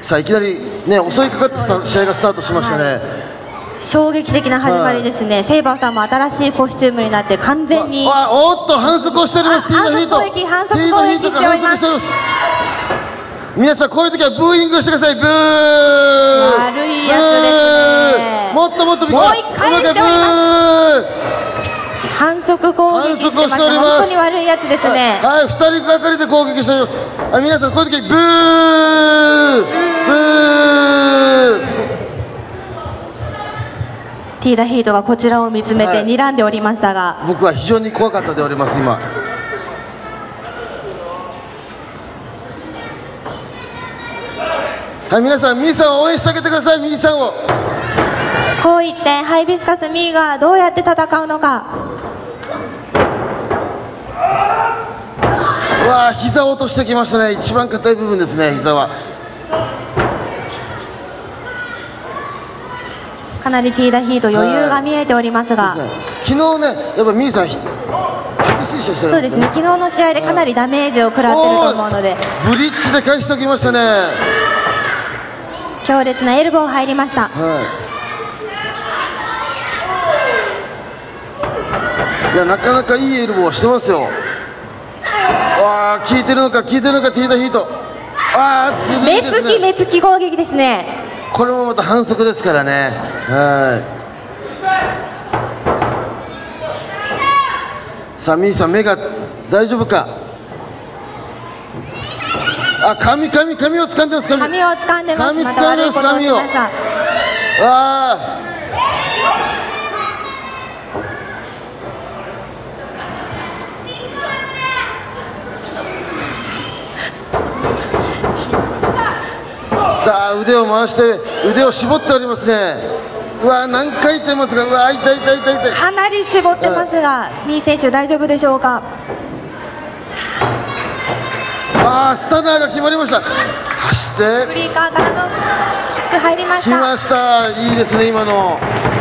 さあいきなりね襲いかかって試合がスタートしましたね。 衝撃的な始まりですね。セイバーさんも新しいコスチュームになって完全におっと反則をしております。ティーダヒート、 反則攻撃しております。 皆さんこういう時はブーイングしてください。ブー、 悪いやつですね。 もっともっともう一回言っております。反則攻撃してます。本当に悪いやつですね。 はい、2人がかりで攻撃しております。皆さんこういう時ブーブー。 ティーダヒートがこちらを見つめて睨んでおりましたが、 僕は非常に怖かったでおります今。はい、皆さんミーさんを応援してあげてください。ミーさんを。 こう一点ハイビスカスミーがどうやって戦うのか。 うわー、膝を落としてきましたね。一番硬い部分ですね、膝は。 かなりティーダヒート余裕が見えておりますが、 昨日ね、やっぱミーさん激しい試合してる。 そうですね、昨日の試合でかなりダメージを食らってると思うので、 ブリッジで返しておきましたね。 強烈なエルボー入りました。 いや、なかなかいいエルボーはしてますよ。わあ、効いてるのか効いてるのか、ティーダヒート。ああ、ずるいですね。 目つき攻撃ですね。 これもまた反則ですからね。さあミーさん、目が大丈夫か。あ、髪を掴んでます。髪を掴んでます。髪を。さあ腕を回して腕を絞っておりますね。うわ、何回言ってますが、うわ、痛い。 かなり絞ってますが、ミー選手大丈夫でしょうか。 スタナーが決まりました。走ってフリーカーからのキック入りました。 来ました。いいですね、今の。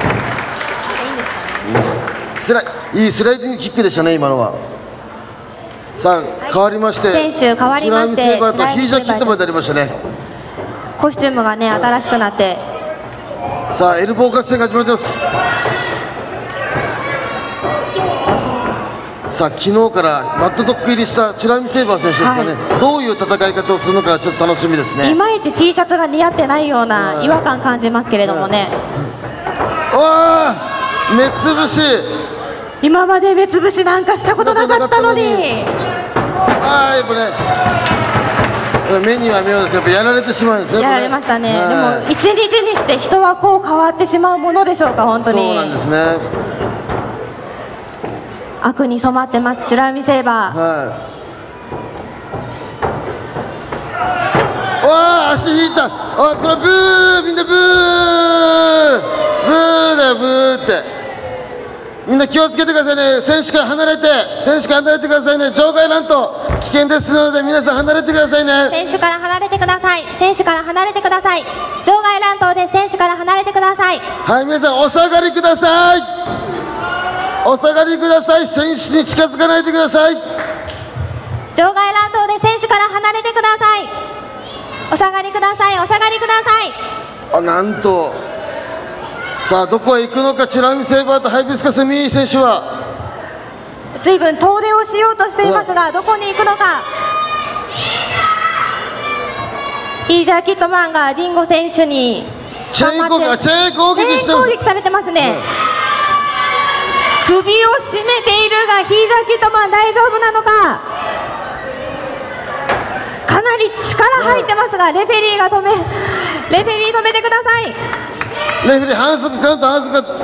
いいスライディングキックでしたね、今のは。さあ変わりまして、 選手変わりまして、 チュラミセーバーとヒージャーキットまでありましたね。 コスチュームがね新しくなって、 さあエルボー合戦が始まってます。さあ昨日からマットドッグ入りしたチュラミセーバー選手ですかね、どういう戦い方をするのかちょっと楽しみですね。 いまいち T シャツが似合ってないような違和感感じますけれどもね。 目つぶし、 今まで目つぶしなんかしたことなかったのに。 やっぱね、目には目をです。やっぱやられてしまうんですね。 やられましたね。でも一日にして人はこう変わってしまうものでしょうか。本当にそうなんですね。 悪に染まってます、チュラミセーバー。 足引いた。これブー、みんなブーだよ、ブーって。みんな気をつけてくださいね。選手から離れてくださいね。場外乱闘危険ですので、皆さん離れてくださいね。 選手から離れてください。場外乱闘で選手から離れてください。 はい、皆さんお下がりください。選手に近づかないでください。 場外乱闘で選手から離れてください。お下がりください。 なんと、さあどこへ行くのか、チュラミセーバーとハイビスカスミー選手は随分遠出をしようとしていますが、どこに行くのか。ヒージャーキットマンがディンゴ選手にチェーン攻撃されてますね。首を絞めているが、ヒージャーキットマン大丈夫なのか。かなり力入ってますが、レフェリー止めてください。 レフェリー反則カウント。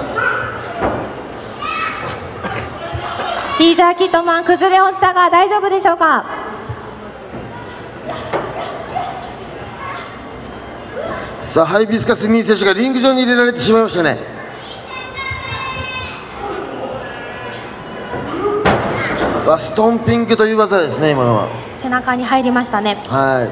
ヒージャーキットマン崩れ落ちたが大丈夫でしょうか。 さあハイビスカスミー選手がリング上に入れられてしまいましたね。ストンピングという技ですね、今のは。 背中に入りましたね。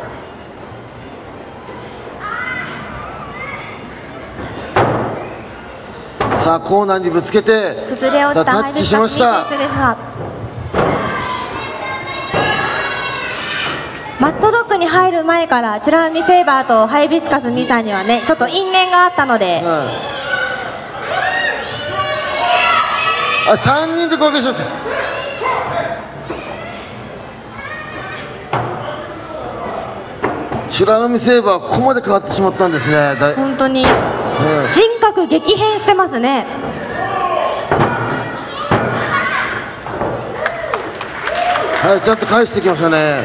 さあコーナーにぶつけて崩れ落ちたハイビスカスミー選手ですが、マットドッグに入るる前からチュラミセーバーとハイビスカスミさんにはねちょっと因縁があったので、 3人で攻撃します。チュラミセーバーここまで変わってしまったんですね。 本当に人格激変してますね。 はい、ちゃんと返してきましたね。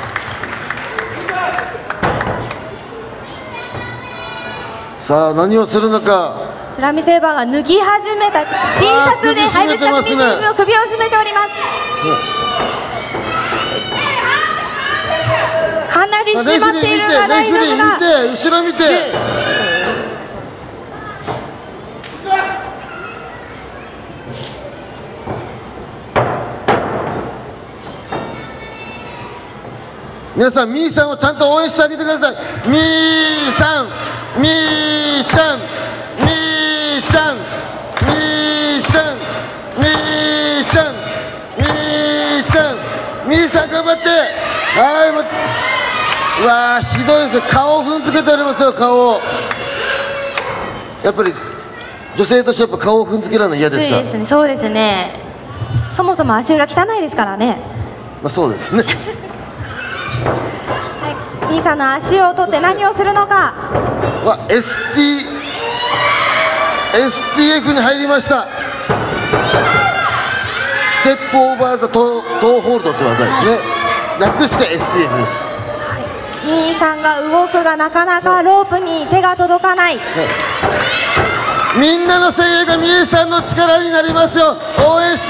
さあ何をするのか。 チュラミセーバーが脱ぎ始めた T シャツでハイビスカスミ選手の首を絞めております。かなり締まっているが大丈夫が、 後ろ見て。皆さん、ミーさんをちゃんと応援してあげてください。ミーさん、ミーちゃん、ミーちゃん、ミーちゃん、ミーちゃん、ミーちゃん、ミーさん頑張って。はい、うわー、ひどいです。顔を踏んづけておりますよ、顔を。やっぱり女性としてやっぱ顔を踏んづけられるの嫌ですか。 そうですね、そうですね。そもそも足裏汚いですからね。 まあそうですね。 ミーさんの足を取って何をするのか。 STF に入りました。ステップオーバーザトーホールドって技ですね。略して STF です。 ミーさんが動くがなかなかロープに手が届かない。 みんなの声援がミーさんの力になりますよ。応援して。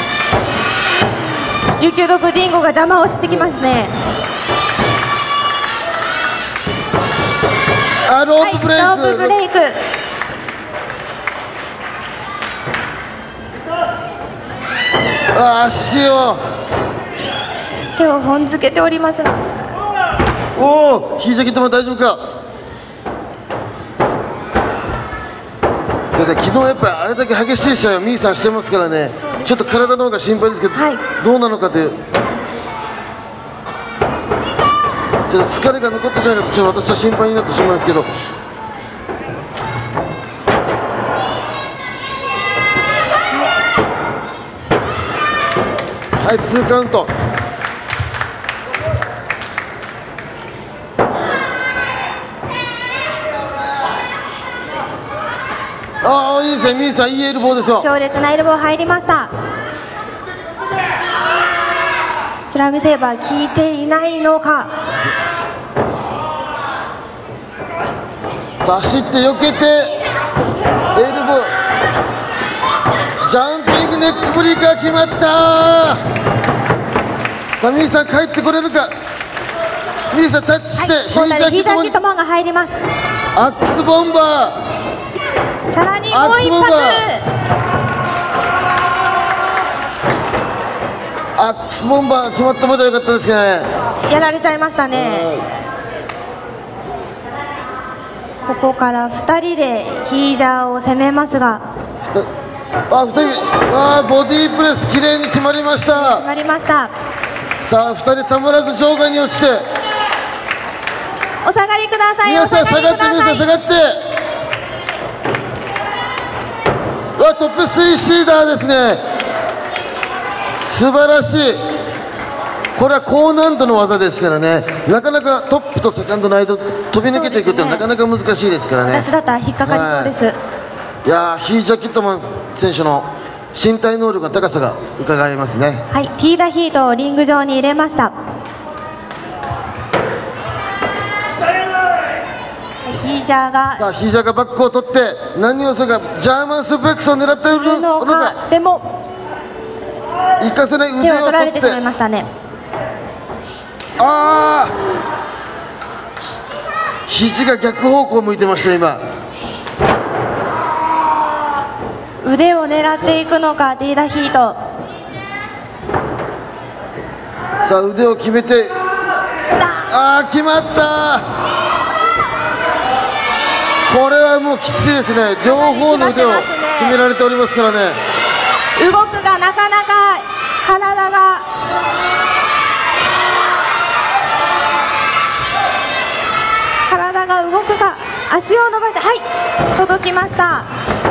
琉球毒ディンゴが邪魔をしてきますね。 ロープブレイク、 ロープブレイク。 足を手を踏んづけておりますが、 おお、ヒージャケットも大丈夫か。昨日やっぱりあれだけ激しい試合をミーさんしてますからね、ちょっと体の方が心配ですけど、どうなのかという、ちょっと疲れが残ってないのと、ちょっと私は心配になってしまうんですけど。はい、2カウント。いいですね、ミーさん、いいエルボーですよ。 強烈なエルボー入りました。チュラミセーバー効いていないのか。 さあ走って避けてエルボー、ジャンピングネックブリーカー決まった。さあミーさん帰ってこれるか。ミーさんタッチして、 ヒージャーキットマンが入ります。 アックスボンバー、 さらにもう一発。 アックスボンバー決まったまではよかったですけどね。 やられちゃいましたね。ここから2人でヒージャーを攻めますが、 2人、ボディープレスきれいに決まりました。 決まりました。 さあ2人たまらず場外に落ちて、 お下がりください。 皆さん下がって、皆さん下がって。トップ3シーダーですね。素晴らしい。これは高難度の技ですからね、なかなかトップとセカンドの間飛び抜けていくっていうのはなかなか難しいですからね。 私だったら引っかかりそうです。 いやー、ヒージャーキットマン選手の身体能力の高さが伺えますね。 はい、ティーダヒートをリング上に入れました。ヒージャーが、 さあヒージャーがバックを取って何をするか、ジャーマンスープレックスを狙っているのか。 でも行かせない腕を取って、 手を取られてしまいましたね。 肘が逆方向を向いてました今。 腕を狙っていくのか、ティーダヒート。 さあ腕を決めて、決まった。これはもうきついですね。両方の腕を決められておりますからね。 動くがなかなか体が足を伸ばして、はい、届きました。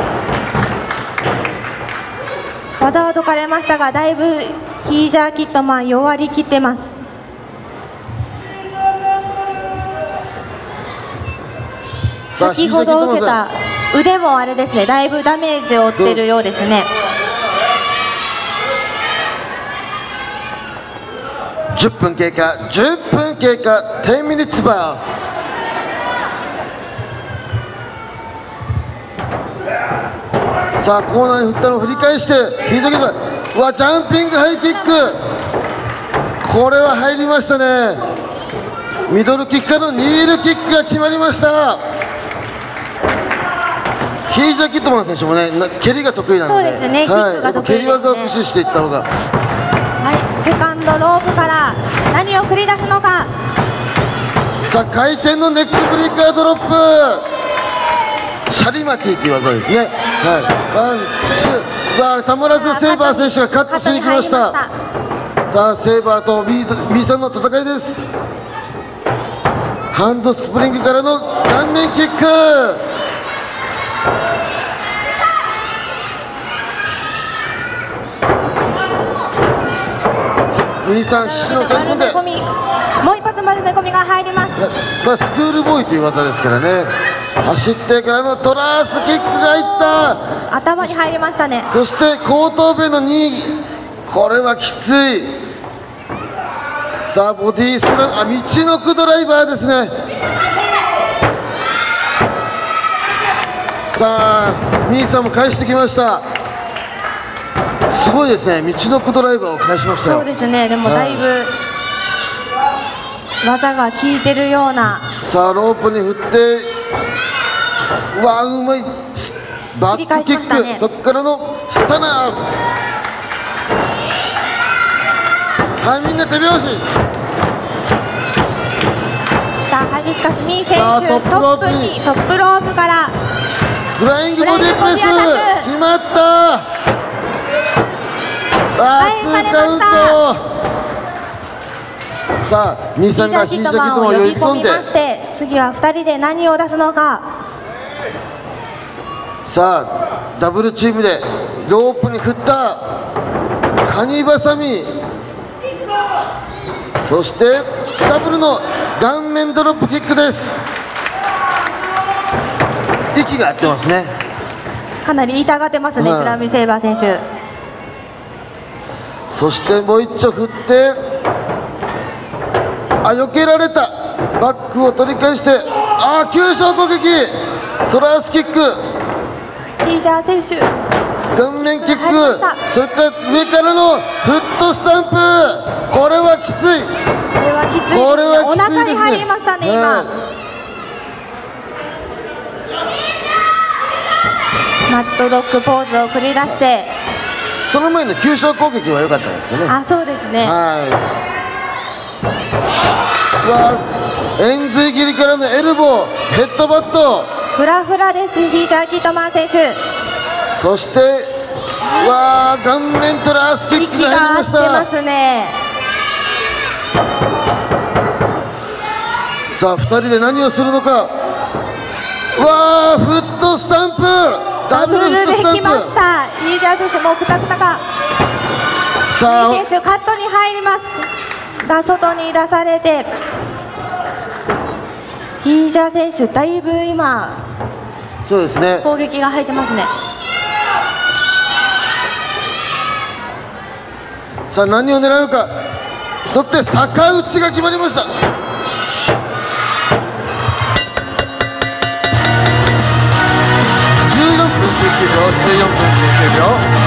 技は解かれましたが、だいぶヒージャー・キットマン弱りきってます。先ほど受けた腕もあれですね、だいぶダメージを負っているようですね。 10分経過、10分経過、10 minutes pass。さあコーナーに振ったのを振り返してヒージャーキットマン、うわジャンピングハイキック、これは入りましたね。ミドルキックからのニールキックが決まりました。ヒージャー・キットマン選手もね、蹴りが得意なので、 そうですね、キックが得意ですね。 蹴り技を駆使していった方が、 はい、セカンドロープから何を繰り出すのか。 さあ回転のネックブレーカードロップ、シャリマティという技ですね。はい、ワンツー、たまらずセイバー選手がカットしに来ました。さあセイバーと B さんの戦いです。ハンドスプリングからの顔面キック、ミーさん必死の攻め込んで、 もう一発丸め込みが入ります。 スクールボーイという技ですからね。走ってからのトラースキックが入った、 頭に入りましたね。 そして後頭部の2、これはきつい。さあボディースラム、道のくドライバーですね。さあミーさんも返してきました。すごいですね、道のくドライバーを返しましたよ。 そうですね、でもだいぶ技が効いてるような。 さあロープに振って、うわうまいバックキック、ね、そこからのスタナー、はい、みんな手拍子。 さあハイビスカスミー選手、トップロープからフライングボディプレス決まった。2カウント。さあミーさんがヒージャー・キットマンを呼び込んで、 次は2人で何を出すのか。 さあダブルチームでロープに振ったカニバサミ、そしてダブルの顔面ドロップキックです。息が合ってますね。 かなり痛がってますね、チュラミセイバー選手。 そしてもう一丁振って、避けられた、バックを取り返して、急所攻撃、ソラースキック、 ヒージャー選手顔面キック、それから上からのフットスタンプ、これはきつい。 これはきついですね。お腹に入りましたね、今。マットドッグポーズを繰り出して、 その前の急所攻撃は良かったですかね。 そうですね。 円髄切りからのエルボー、ヘッドバット、 フラフラです、ヒージャー・キットマン選手。 そして顔面トラースキックが入りました。息が合ってますね。さあ2人で何をするのか。フットスタンプ、ダブルフットスタンプ、 来ました。ヒージャー選手もうくたくたか。 さあ選手カットに入りますが、外に出されて、ヒージャー選手だいぶ今そうですね、 攻撃が入ってますね。 さあ何を狙うのか。取って逆打ちが決まりました。14分19秒、14分19秒。